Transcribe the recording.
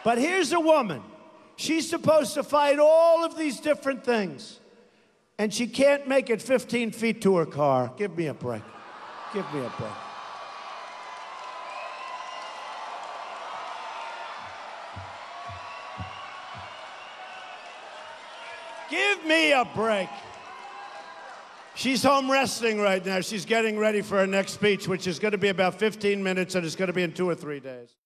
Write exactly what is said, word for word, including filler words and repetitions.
But here's a woman. She's supposed to fight all of these different things, and she can't make it fifteen feet to her car. Give me a break. Give me a break. Give me a break. She's home resting right now. She's getting ready for her next speech, which is going to be about fifteen minutes, and it's going to be in two or three days.